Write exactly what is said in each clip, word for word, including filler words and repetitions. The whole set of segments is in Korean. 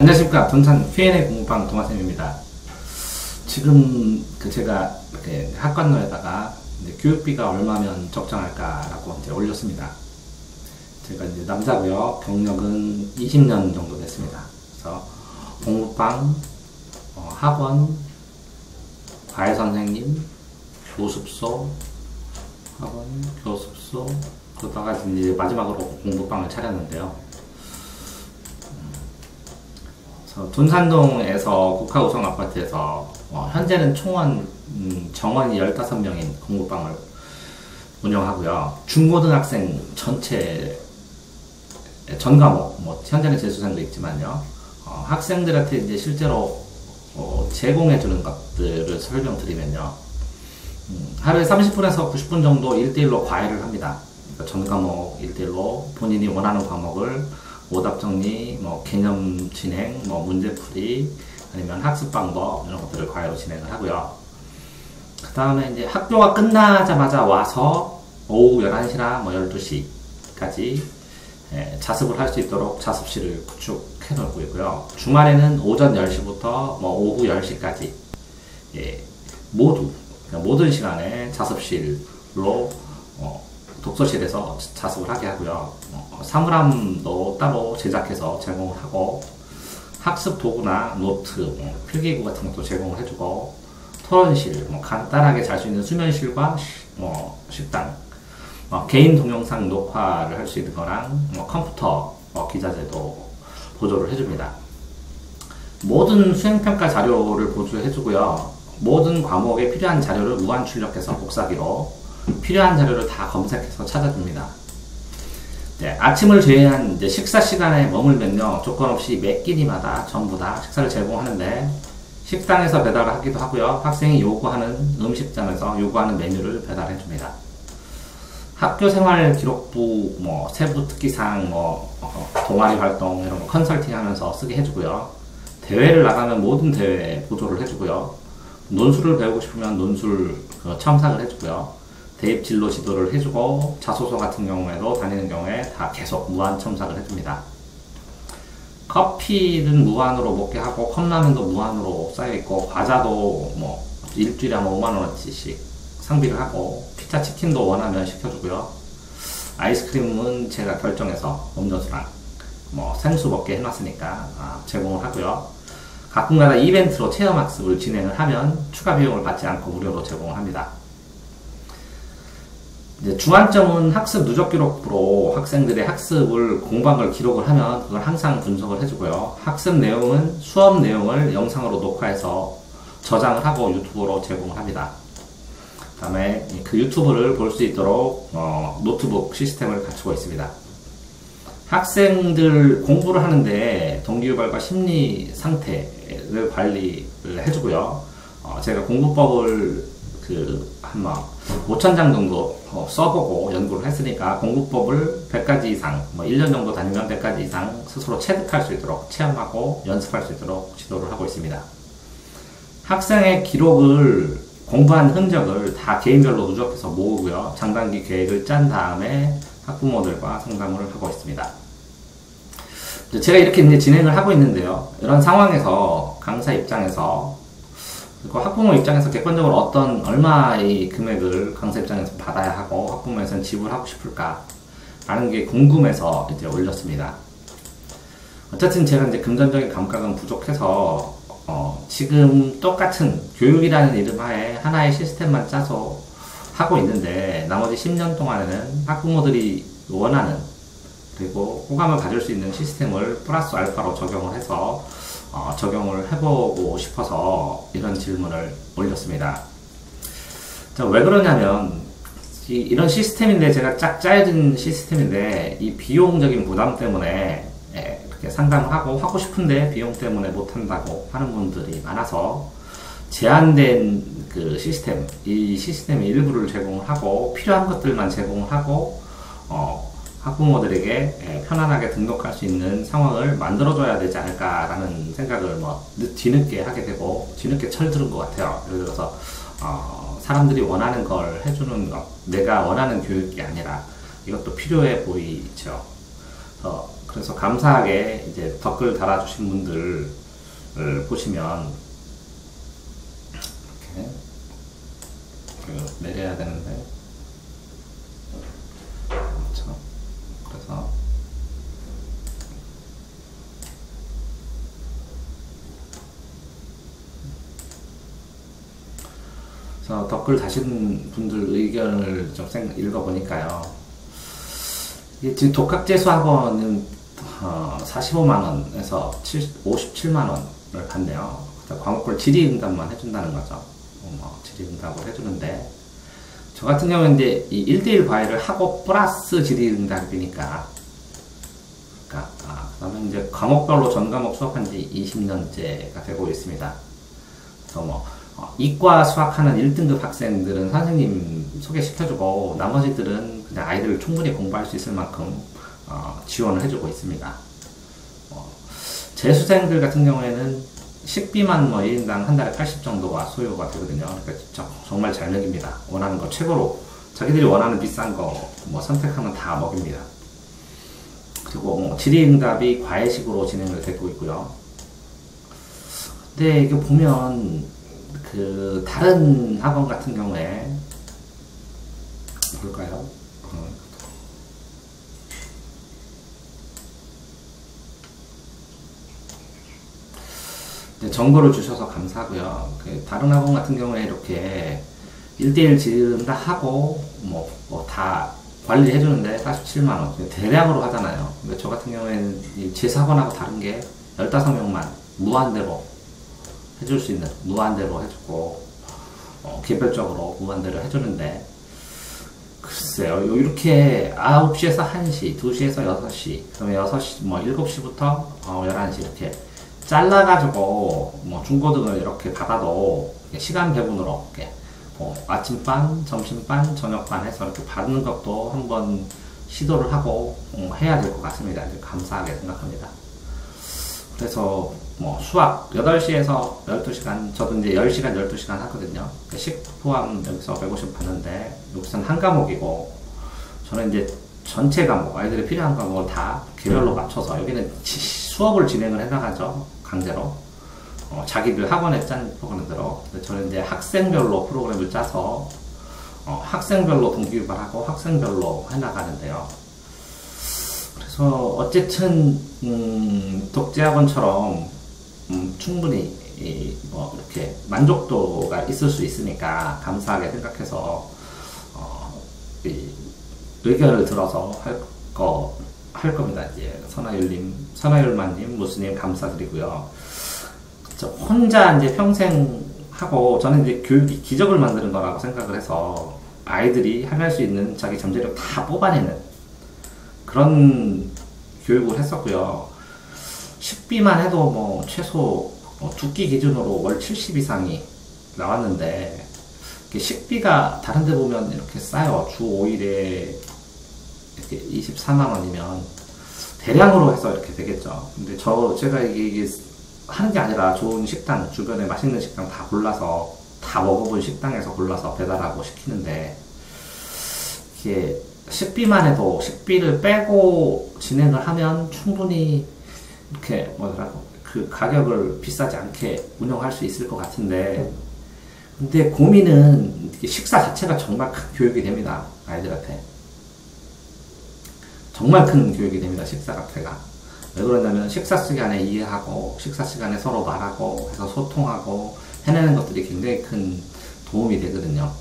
안녕하십니까. 돈산 큐 앤 에이 공부방 동아쌤입니다. 지금 그 제가 이렇게 학관로에다가 이제 교육비가 얼마면 적정할까라고 이제 올렸습니다. 제가 이제 남자고요. 경력은 이십 년 정도 됐습니다. 그래서 공부방, 어, 학원, 과외 선생님, 교습소, 학원, 교습소, 그러다가 이제 마지막으로 공부방을 차렸는데요. 돈산동에서 국가우성 아파트에서 어, 현재는 총원 음, 정원이 열다섯 명인 공부방을 운영하고요. 중고등학생 전체 전 과목, 뭐 현재는 재수생도 있지만요. 어, 학생들한테 이제 실제로 어, 제공해주는 것들을 설명드리면요. 음, 하루에 삼십 분에서 구십 분 정도 일 대일로 과외를 합니다. 그러니까 전 과목 일 대일로 본인이 원하는 과목을 오답 정리, 뭐 개념 진행, 뭐 문제풀이, 아니면 학습 방법 이런 것들을 과외로 진행을 하고요. 그 다음에 이제 학교가 끝나자마자 와서 오후 열한 시나 뭐 열두 시까지 예, 자습을 할 수 있도록 자습실을 구축해 놓고 있고요. 주말에는 오전 열 시부터 뭐 오후 열 시까지 예, 모두 그러니까 모든 시간에 자습실로 어, 독서실에서 자습을 하게 하고요. 어, 사물함도 따로 제작해서 제공을 하고 학습 도구나 노트, 뭐, 필기구 같은 것도 제공을 해주고 토론실, 뭐, 간단하게 잘 수 있는 수면실과 시, 뭐, 식당, 어, 개인 동영상 녹화를 할 수 있는 거랑 뭐, 컴퓨터 어, 기자재도 보조를 해줍니다. 모든 수행평가 자료를 보조해주고요. 모든 과목에 필요한 자료를 무한 출력해서 복사기로 필요한 자료를 다 검색해서 찾아줍니다. 네, 아침을 제외한 이제 식사 시간에 머물면요, 조건 없이 매 끼니마다 전부 다 식사를 제공하는데, 식당에서 배달을 하기도 하고요, 학생이 요구하는 음식점에서 요구하는 메뉴를 배달해줍니다. 학교 생활 기록부, 뭐, 세부 특기사항, 뭐, 어, 동아리 활동, 이런 거 컨설팅 하면서 쓰게 해주고요, 대회를 나가면 모든 대회에 보조를 해주고요, 논술을 배우고 싶으면 논술 그 첨삭을 해주고요, 대입 진로 지도를 해주고 자소서 같은 경우에도 다니는 경우에 다 계속 무한 첨삭을 해줍니다. 커피는 무한으로 먹게 하고 컵라면도 무한으로 쌓여있고 과자도 뭐 일주일에 한 오만 원어치씩 상비를 하고 피자 치킨도 원하면 시켜주고요. 아이스크림은 제가 결정해서 음료수랑 뭐 생수 먹게 해놨으니까 아, 제공을 하고요. 가끔가다 이벤트로 체험학습을 진행을 하면 추가 비용을 받지 않고 무료로 제공을 합니다. 이제 주안점은 학습 누적 기록부로 학생들의 학습을 공부한 걸 기록을 하면 그걸 항상 분석을 해주고요. 학습 내용은 수업 내용을 영상으로 녹화해서 저장을 하고 유튜브로 제공을 합니다. 그 다음에 그 유튜브를 볼 수 있도록 어, 노트북 시스템을 갖추고 있습니다. 학생들 공부를 하는데 동기유발과 심리 상태를 관리를 해주고요. 어, 제가 공부법을 그 한 막 오천 장 정도 어, 써보고 연구를 했으니까 공부법을 백 가지 이상, 뭐 일 년 정도 다니면 백 가지 이상 스스로 체득할 수 있도록 체험하고 연습할 수 있도록 지도를 하고 있습니다. 학생의 기록을 공부한 흔적을 다 개인별로 누적해서 모으고요. 장단기 계획을 짠 다음에 학부모들과 상담을 하고 있습니다. 제가 이렇게 이제 진행을 하고 있는데요. 이런 상황에서 강사 입장에서 그리고 학부모 입장에서 객관적으로 어떤 얼마의 금액을 강사 입장에서 받아야 하고 학부모에서는 지불하고 싶을까 라는 게 궁금해서 이제 올렸습니다. 어쨌든 제가 이제 금전적인 감각은 부족해서 어 지금 똑같은 교육이라는 이름 하에 하나의 시스템만 짜서 하고 있는데 나머지 십 년 동안에는 학부모들이 원하는 그리고 호감을 가질 수 있는 시스템을 플러스 알파로 적용을 해서 어, 적용을 해보고 싶어서 이런 질문을 올렸습니다. 자, 왜 그러냐면 이, 이런 시스템인데 제가 쫙 짜여진 시스템인데 이 비용적인 부담 때문에 예, 이렇게 상담을 하고 하고 싶은데 비용 때문에 못한다고 하는 분들이 많아서 제한된 그 시스템, 이 시스템의 일부를 제공을 하고 필요한 것들만 제공을 하고 어, 학부모들에게 편안하게 등록할 수 있는 상황을 만들어줘야 되지 않을까라는 생각을 뭐 뒤늦게 하게 되고 뒤늦게 철들은 것 같아요. 예를 들어서 어, 사람들이 원하는 걸 해주는 것, 내가 원하는 교육이 아니라 이것도 필요해 보이죠. 어, 그래서 감사하게 이제 댓글 달아주신 분들을 보시면 이렇게 내려야 되는데 그렇죠. 그래서 그래서 댓글 다신 분들 의견을 좀 읽어보니까요. 이게 지금 독학재수학원은 어, 사십오만 원에서 오십칠만 원을 받네요. 과목별 질의응답만 해준다는 거죠. 어, 뭐 질의응답을 해주는데 저 같은 경우는 이제 이 일 대일 과외를 하고 플러스 질의응답이니까 그러니까 아, 그다음에 이제 과목별로 전 과목 수업한 지 이십 년째가 되고 있습니다. 그래서 뭐 어, 이과 수학하는 일 등급 학생들은 선생님 소개시켜주고 나머지들은 그냥 아이들을 충분히 공부할 수 있을 만큼 어, 지원을 해주고 있습니다. 어, 재수생들 같은 경우에는 식비만 뭐 일 인당 한 달에 팔십 정도가 소요가 되거든요. 그러니까 진짜 정말 잘 먹입니다. 원하는 거 최고로 자기들이 원하는 비싼 거 뭐 선택하면 다 먹입니다. 그리고 뭐 질의응답이 과외식으로 진행을 되고 있고요. 근데 이게 보면 그 다른 학원 같은 경우에 볼까요? 어. 정보를 주셔서 감사하고요. 그 다른 학원 같은 경우에 이렇게 일 대일 지은다 하고 뭐 뭐 다 관리해 주는데 사십칠만 원 대량으로 하잖아요. 근데 저 같은 경우에는 제 학원하고 다른 게 열다섯 명만 무한대로 해줄 수 있는 무한대로 해주고 어, 개별적으로 무한대로 해주는데 글쎄요 이렇게 아홉 시에서 한 시, 두 시에서 여섯 시, 그다음에 여섯 시, 뭐 일곱 시부터 어, 열한 시 이렇게 잘라가지고 뭐 중고등을 이렇게 받아도 시간 배분으로 이렇게 뭐 아침반, 점심반, 저녁반 해서 이렇게 받는 것도 한번 시도를 하고 어, 해야 될 것 같습니다. 감사하게 생각합니다. 그래서 뭐 수학 여덟 시에서 열두 시간 저도 이제 열 시간 열두 시간 하거든요. 식 포함 여기서 백오십 받는데 여기서는 한 과목이고 저는 이제 전체 과목 아이들이 필요한 과목을 다 개별로 맞춰서 여기는 수업을 진행을 해나가죠. 강제로 어, 자기들 학원에 짠 프로그램대로. 근데 저는 이제 학생별로 프로그램을 짜서 어, 학생별로 동기유발하고 학생별로 해나가는데요. 그래서 어쨌든 음, 독재학원처럼 음, 충분히 이, 뭐 이렇게 만족도가 있을 수 있으니까 감사하게 생각해서 어, 이, 의견을 들어서 할 거 할 겁니다. 이제 선아율님, 선아율만님, 무스님 감사드리고요. 저 혼자 이제 평생 하고 저는 이제 교육이 기적을 만드는 거라고 생각을 해서 아이들이 해낼 수 있는 자기 잠재력 다 뽑아내는 그런 교육을 했었고요. 식비만 해도 뭐 최소 뭐 두끼 기준으로 월 칠십 이상이 나왔는데 식비가 다른 데 보면 이렇게 싸요. 주 오 일에 이렇게 이십사만 원이면 대량으로 해서 이렇게 되겠죠. 근데 저 제가 이게, 이게 하는 게 아니라 좋은 식당 주변에 맛있는 식당 다 골라서 다 먹어본 식당에서 골라서 배달하고 시키는데 이게 식비만 해도 식비를 빼고 진행을 하면 충분히 이렇게 뭐더라고 그 가격을 비싸지 않게 운영할 수 있을 것 같은데 근데 고민은 식사 자체가 정말 큰 교육이 됩니다. 아이들한테 정말 큰 교육이 됩니다. 식사 자체가 왜 그러냐면 식사 시간에 이해하고 식사 시간에 서로 말하고 해서 소통하고 해내는 것들이 굉장히 큰 도움이 되거든요.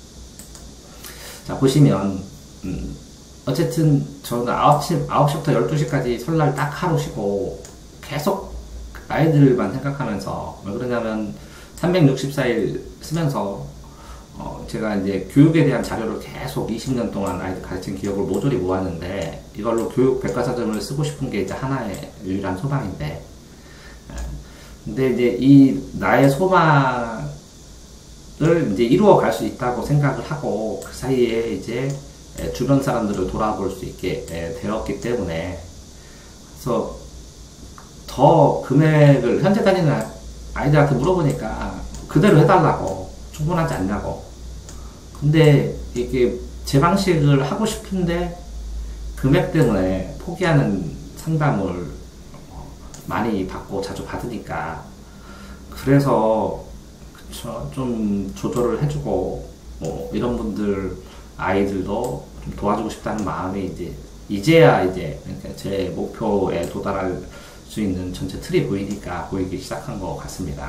자 보시면 음, 어쨌든 저는 아홉 시, 아홉 시부터 열두 시까지 설날 딱 하루 쉬고 계속 아이들만 생각하면서 왜 그러냐면 삼백육십사 일 쓰면서 어 제가 이제 교육에 대한 자료를 계속 이십 년 동안 아이들 가르친 기억을 모조리 모았는데 이걸로 교육 백과사전을 쓰고 싶은 게 이제 하나의 유일한 소망인데 근데 이제 이 나의 소망을 이제 이루어 갈 수 있다고 생각을 하고 그 사이에 이제 주변 사람들을 돌아볼 수 있게 되었기 때문에 그래서 더 금액을 현재 다니는 아이들한테 물어보니까 그대로 해달라고 충분하지 않냐고 근데 이게 제 방식을 하고 싶은데 금액 때문에 포기하는 상담을 많이 받고 자주 받으니까 그래서 그쵸, 좀 조절을 해주고 뭐 이런 분들 아이들도 좀 도와주고 싶다는 마음이 이제 이제야 이제 그러니까 제 목표에 도달할 수 있는 전체 틀이 보이니까 보이기 시작한 것 같습니다.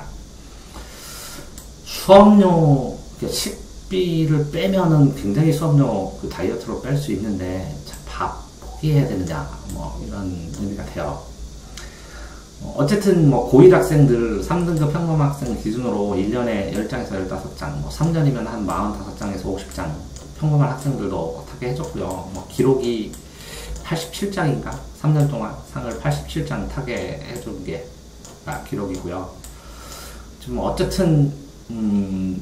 수업료 식비를 빼면은 굉장히 수업료 그 다이어트로 뺄 수 있는데 밥 포기해야 되느냐 뭐 이런 의미가 돼요. 어쨌든 뭐 고일 학생들 삼 등급 평범 학생 기준으로 일 년에 십 장에서 십오 장, 뭐 삼 년이면 한 사십오 장에서 오십 장 평범한 학생들도 타게 해줬고요. 뭐 기록이 팔십칠 장인가? 삼 년 동안 상을 팔십칠 장 타게 해준 게 아, 기록이고요. 좀 어쨌든 음,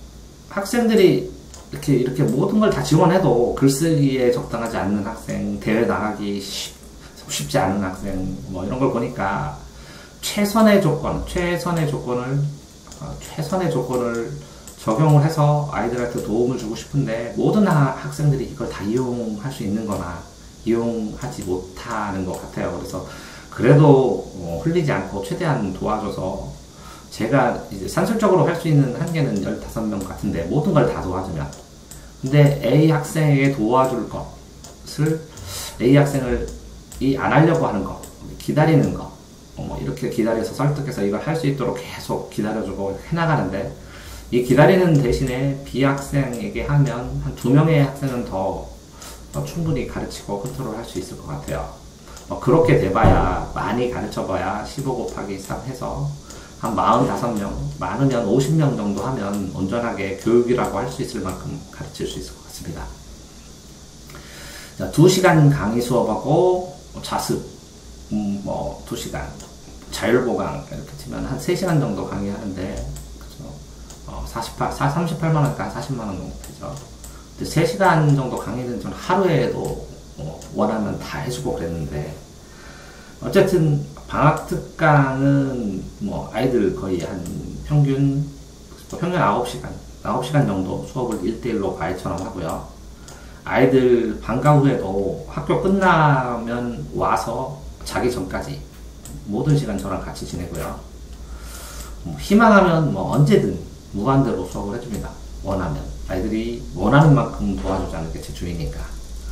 학생들이 이렇게 이렇게 모든 걸 다 지원해도 글쓰기에 적당하지 않는 학생, 대회 나가기 쉽, 쉽지 않은 학생, 뭐 이런 걸 보니까 최선의 조건, 최선의 조건을 어, 최선의 조건을 적용을 해서 아이들한테 도움을 주고 싶은데 모든 하, 학생들이 이걸 다 이용할 수 있는 거나 이용하지 못하는 것 같아요. 그래서 그래도 어, 흘리지 않고 최대한 도와줘서 제가 이제 산술적으로 할 수 있는 한계는 십오 명 같은데 모든 걸 다 도와주면 근데 A 학생에게 도와줄 것을 A 학생을 이 안 하려고 하는 거 기다리는 거 어, 뭐 이렇게 기다려서 설득해서 이걸 할 수 있도록 계속 기다려주고 해나가는데 이 기다리는 대신에 B 학생에게 하면 한 두 명의 학생은 더, 더 충분히 가르치고 컨트롤 할 수 있을 것 같아요. 뭐 그렇게 돼봐야 많이 가르쳐봐야 십오 곱하기 삼 해서 한 사십오 명, 많으면 오십 명 정도 하면 온전하게 교육이라고 할 수 있을 만큼 가르칠 수 있을 것 같습니다. 자, 두 시간 강의 수업하고 자습, 음, 뭐 두 시간, 자율보강 이렇게 치면 한 세 시간 정도 강의하는데 그죠? 어, 사십팔, 삼십팔만 원이니까 한 사십만 원 정도 되죠. 근데 세 시간 정도 강의는 전 하루에도 어, 원하면 다 해주고 그랬는데 어쨌든 방학 특강은 뭐 아이들 거의 한 평균 평균 아홉 시간 아홉 시간 정도 수업을 일 대일로 과외처럼 하고요. 아이들 방과 후에도 학교 끝나면 와서 자기 전까지 모든 시간 저랑 같이 지내고요. 뭐 희망하면 뭐 언제든 무한대로 수업을 해줍니다. 원하면 아이들이 원하는 만큼 도와주자는 게 제 주의니까.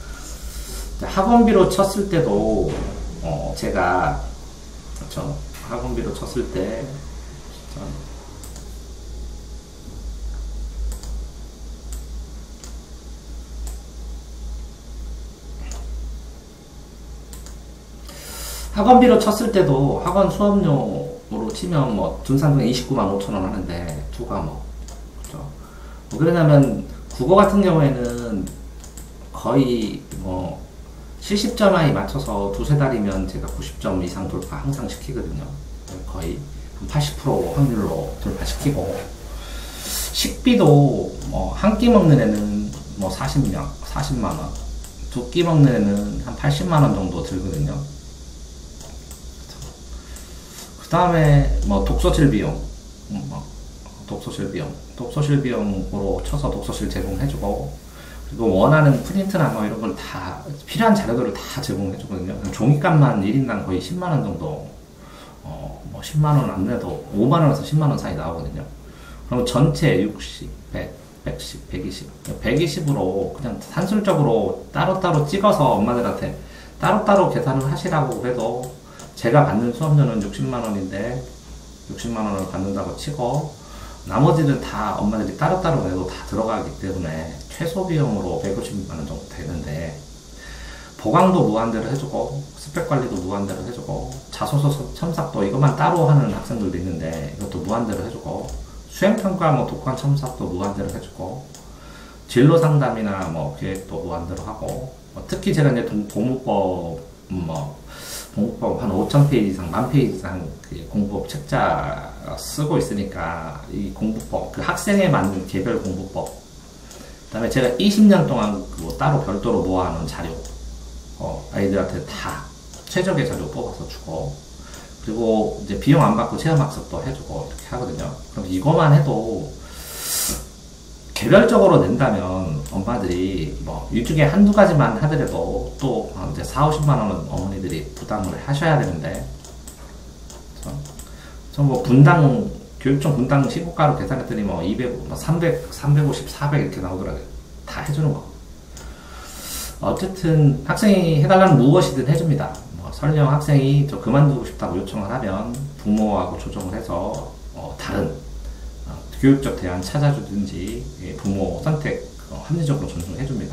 학원비로 쳤을 때도 어 제가 그렇죠. 학원비로 쳤을 때 학원비로 쳤을 때도 학원 수업료로 치면 뭐 등산동에 이십구만 오천 원 하는데 두 과목 그렇죠. 뭐 그러냐면 국어 같은 경우에는 거의 뭐 칠십 점 아이 맞춰서 두세 달이면 제가 구십 점 이상 돌파 항상 시키거든요. 거의 팔십 퍼센트 확률로 돌파시키고 식비도 뭐 한 끼 먹는 애는 뭐 사십 명, 사십만 원 두 끼 먹는 애는 한 팔십만 원 정도 들거든요. 그 다음에 뭐 독서실 비용 음, 뭐 독서실 비용 독서실 비용으로 쳐서 독서실 제공해주고 그리고 원하는 프린트나 뭐 이런 걸 다 필요한 자료들을 다 제공해 주거든요. 종이값만 일 인당 거의 십만 원 정도 어, 뭐 십만 원 안 내도 오만 원에서 십만 원 사이 나오거든요. 그럼 전체 육십, 백, 백십, 백이십, 백이십으로 그냥 산술적으로 따로따로 찍어서 엄마들한테 따로따로 계산을 하시라고 해도 제가 받는 수업료는 육십만 원인데 육십만 원을 받는다고 치고 나머지는 다 엄마들이 따로따로 내도 다 들어가기 때문에 최소 비용으로 백오십만 원 정도 되는데 보강도 무한대로 해주고 스펙 관리도 무한대로 해주고 자소서 첨삭도 이것만 따로 하는 학생들도 있는데 이것도 무한대로 해주고 수행평가 뭐 독한 첨삭도 무한대로 해주고 진로 상담이나 뭐 계획도 무한대로 하고 뭐 특히 제가 이제 공부법 뭐 공부법 한 오천 페이지 이상, 만 페이지 이상 그 공부법 책자 쓰고 있으니까 이 공부법, 그 학생에 맞는 개별 공부법 그 다음에 제가 이십 년 동안 뭐 따로 별도로 모아놓은 자료 어, 아이들한테 다 최적의 자료 뽑아서 주고 그리고 이제 비용 안 받고 체험학습도 해주고 이렇게 하거든요. 그럼 이거만 해도 개별적으로 낸다면 엄마들이 뭐 일주일에 한두 가지만 하더라도 또 이제 사오십만 원은 어머니들이 부담을 하셔야 되는데, 뭐 분당 교육청 분당 시급가로 계산했더니 뭐 이백, 뭐 삼백, 삼백오십, 사백 이렇게 나오더라고요. 다 해주는 거. 어쨌든 학생이 해달라는 무엇이든 해줍니다. 뭐 설령 학생이 저 그만두고 싶다고 요청을 하면 부모하고 조정을 해서 어 다른 어 교육적 대안 찾아주든지 부모 선택 어 합리적으로 존중해줍니다.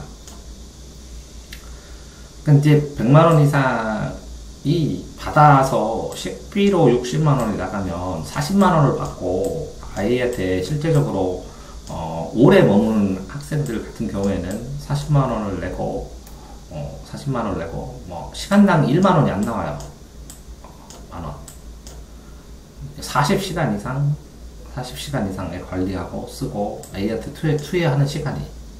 그러니까 이제 백만 원 이상이 받아서 식비로 육십만 원이 나가면 사십만 원을 받고 아이한테 실제적으로 어, 오래 머무는 학생들 같은 경우에는 사십만 원을 내고, 어, 사십만 원을 내고, 뭐, 시간당 일만 원이 안 나와요. 만 원. 사십 시간 이상, 사십 시간 이상에 관리하고 쓰고, 아이한테 투여, 투여하는 시간이.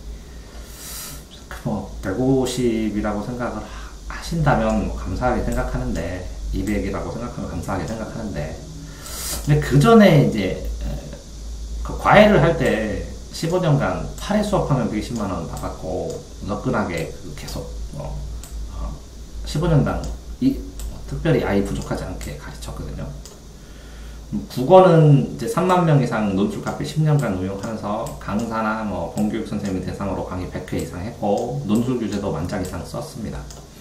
뭐, 백오십이라고 생각을 하신다면 뭐 감사하게 생각하는데, 이백이라고 생각하면 감사하게 생각하는데, 근데 그 전에 이제, 그 과외를 할 때 십오 년간 팔 회 수업하면 백이십만 원 받았고, 너끈하게 계속, 어, 어, 십오 년당 이, 특별히 아이 부족하지 않게 가르쳤거든요. 국어는 이제 삼만 명 이상 논술 카페 십 년간 운영하면서 강사나 뭐 공교육 선생님 대상으로 강의 백 회 이상 했고, 논술 교재도 만장 이상 썼습니다.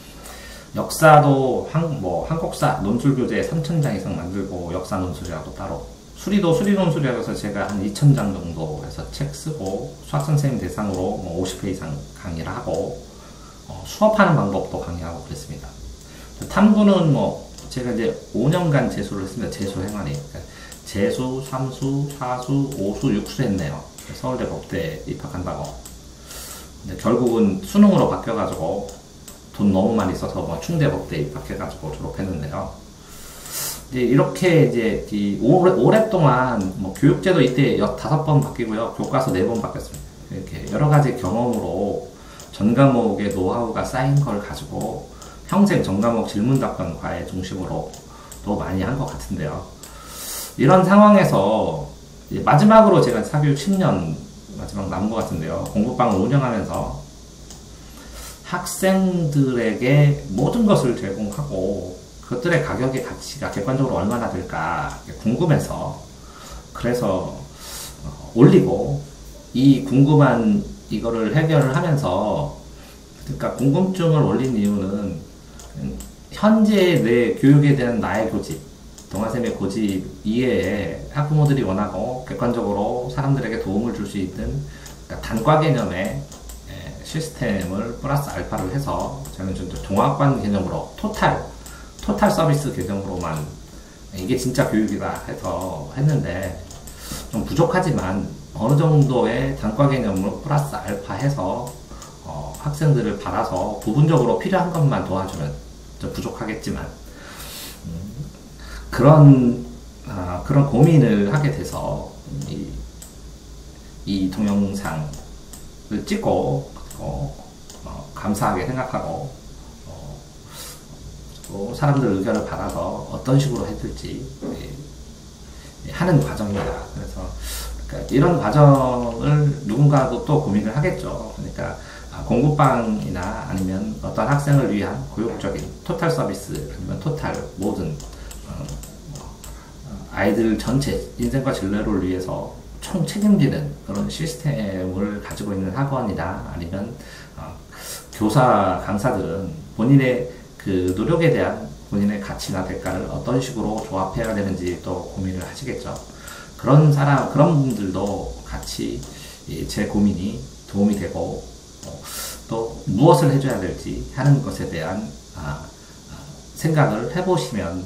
역사도 한, 뭐 한국사 논술 교재 삼천 장 이상 만들고, 역사 논술이라도 따로. 수리도 수리 논술이라고 해서 제가 한 이천 장 정도 해서 책 쓰고, 수학 선생님 대상으로 뭐 오십 회 이상 강의를 하고, 어, 수업하는 방법도 강의하고 그랬습니다. 탐구는 뭐 제가 이제 오 년간 재수를 했습니다. 재수 행안위. 그러니까 재수, 삼수, 사수, 오수, 육수 했네요. 서울대 법대 입학한다고. 근데 결국은 수능으로 바뀌어가지고 돈 너무 많이 써서 뭐 충대 법대 입학해가지고 졸업했는데요. 이제 이렇게 이제 이 오래, 오랫동안 뭐 교육제도 이때 다섯 번 바뀌고요. 교과서 네 번 바뀌었습니다. 이렇게 여러 가지 경험으로 전 과목의 노하우가 쌓인 걸 가지고 평생 전 과목 질문 답변 과외 중심으로 또 많이 한 것 같은데요. 이런 상황에서 마지막으로 제가 사교육 십 년 마지막 남은 것 같은데요. 공부방을 운영하면서 학생들에게 모든 것을 제공하고 그것들의 가격의 가치가 객관적으로 얼마나 될까 궁금해서, 그래서 올리고, 이 궁금한 이거를 해결을 하면서, 그러니까 궁금증을 올린 이유는 현재 내 교육에 대한 나의 고집, 동아쌤의 고집 이외에 학부모들이 원하고 객관적으로 사람들에게 도움을 줄 수 있는, 그러니까 단과 개념의 시스템을 플러스 알파를 해서 저는 좀 종합관 개념으로 토탈 토탈 서비스 개념으로만 이게 진짜 교육이다 해서 했는데, 좀 부족하지만 어느 정도의 단과 개념으로 플러스 알파 해서 어, 학생들을 받아서 부분적으로 필요한 것만 도와주면 좀 부족하겠지만, 음, 그런 아, 그런 고민을 하게 돼서 이, 이 동영상을 찍고 어, 어, 감사하게 생각하고, 사람들 의견을 받아서 어떤 식으로 해줄지 하는 과정입니다. 그래서 그러니까 이런 과정을 누군가도 또 고민을 하겠죠. 그러니까 공부방이나 아니면 어떤 학생을 위한 교육적인 토탈 서비스, 아니면 토탈 모든 아이들 전체 인생과 진로를 위해서 총 책임지는 그런 시스템을 가지고 있는 학원이나 아니면 교사 강사들은 본인의 그 노력에 대한 본인의 가치나 대가를 어떤 식으로 조합해야 되는지 또 고민을 하시겠죠. 그런 사람, 그런 분들도 같이 제 고민이 도움이 되고, 또 무엇을 해줘야 될지 하는 것에 대한 생각을 해보시면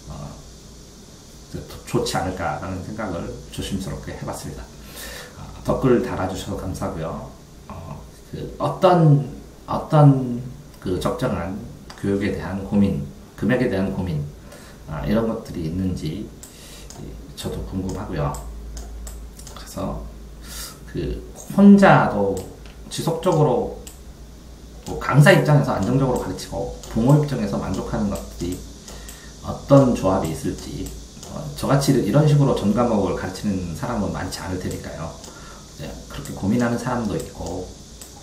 좋지 않을까라는 생각을 조심스럽게 해봤습니다. 댓글 달아주셔서 감사하고요. 그 어떤 어떤 그 적정한 교육에 대한 고민, 금액에 대한 고민, 아, 이런 것들이 있는지 저도 궁금하고요. 그래서 그 혼자도 지속적으로 뭐 강사 입장에서 안정적으로 가르치고 부모 입장에서 만족하는 것들이 어떤 조합이 있을지, 어, 저같이 이런 식으로 전 과목을 가르치는 사람은 많지 않을 테니까요. 이제 그렇게 고민하는 사람도 있고,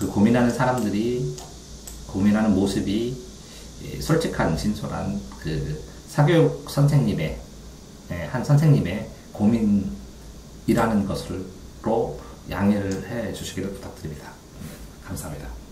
그 고민하는 사람들이 고민하는 모습이 솔직한 진솔한 그 사교육 선생님의 한 선생님의 고민이라는 것으로 양해를 해 주시기를 부탁드립니다. 감사합니다.